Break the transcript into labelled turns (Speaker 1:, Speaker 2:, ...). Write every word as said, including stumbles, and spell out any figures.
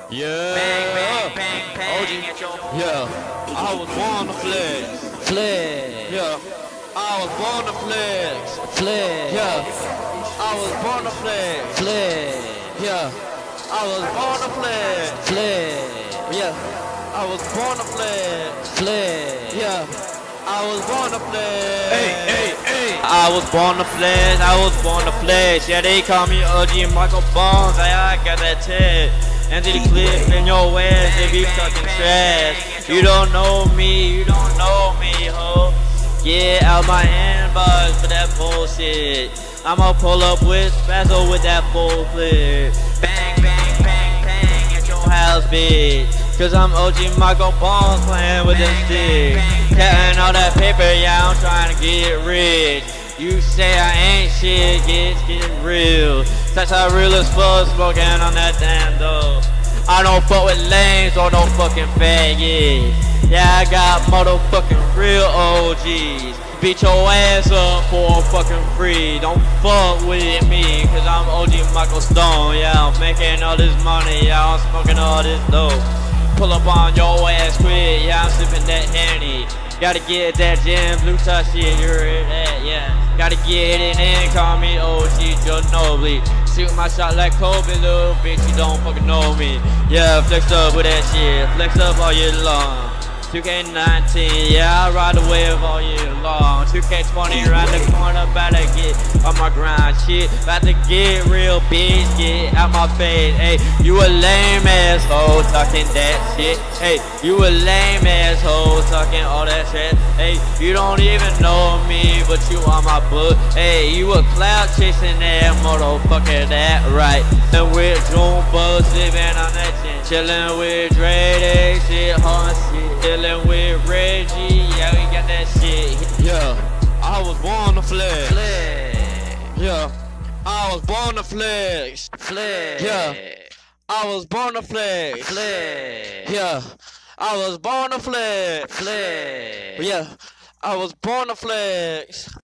Speaker 1: Yeah.
Speaker 2: Bang, bang, bang, bang.
Speaker 1: O G.
Speaker 2: At your
Speaker 1: Yeah. I was born to flex.
Speaker 3: Flex.
Speaker 1: Yeah. I was born to flex.
Speaker 3: Flex.
Speaker 1: Yeah. I was born to flex.
Speaker 3: Flex.
Speaker 1: Yeah. I was born to flex.
Speaker 3: Flex.
Speaker 1: Yeah. I was born to flex.
Speaker 3: Flex.
Speaker 1: Yeah. I was born to flex.
Speaker 2: Hey, hey, hey. I was born to flex. I was born to flex. Yeah, they call me O G Michael Bones. Hey, I got that tag. Angela Cliff in your ass, they be talking trash. You don't know me, you don't know me, ho. Get out my inbox for that bullshit. I'ma pull up with Spazzo with that full flip. Bang, bang, bang, bang at your house, bitch. Cause I'm O G Michael Bones playing with this stick. Counting all that paper, yeah, I'm trying to get rich. You say I ain't shit, it's getting real. That's how real as fuck, smoking on that damn dough. I don't fuck with lanes or no fucking faggots. Yeah, I got motherfucking real O Gs. Beat your ass up for fucking free. Don't fuck with me, cause I'm O G Michael Stone. Yeah, I'm making all this money, yeah, I'm smoking all this dope. Pull up on your ass quick, yeah, I'm sipping that Henny. Gotta get that Jim Blue Touch shit, you heard that, yeah. Gotta get it in, call me O G Ginobili. Shoot my shot like Kobe, little bitch, you don't fucking know me. Yeah, flex up with that shit, flex up all year long. two K nineteen, yeah, I ride the wave all year long. two K twenty, round the corner, about to get on my grind, shit. About to get real, bitch, get out my face. Hey, you a lame asshole talking that shit. Hey, you a lame asshole talking all that shit. Hey, you don't even know me, but you on my book. Hey, you a cloud chasing that motherfucker, that right. And with June Buzz, living on that shit. Chillin' with Dre, that shit, hard shit. Chillin' with Reggie, yeah, we got that shit.
Speaker 1: Yeah. I was born to flex.
Speaker 3: Flex.
Speaker 1: Yeah. I was born to flex.
Speaker 3: Flex.
Speaker 1: Yeah. I was born to flex.
Speaker 3: Flex.
Speaker 1: Yeah. I was born to flex.
Speaker 3: Flex.
Speaker 1: Yeah. I was born to flex.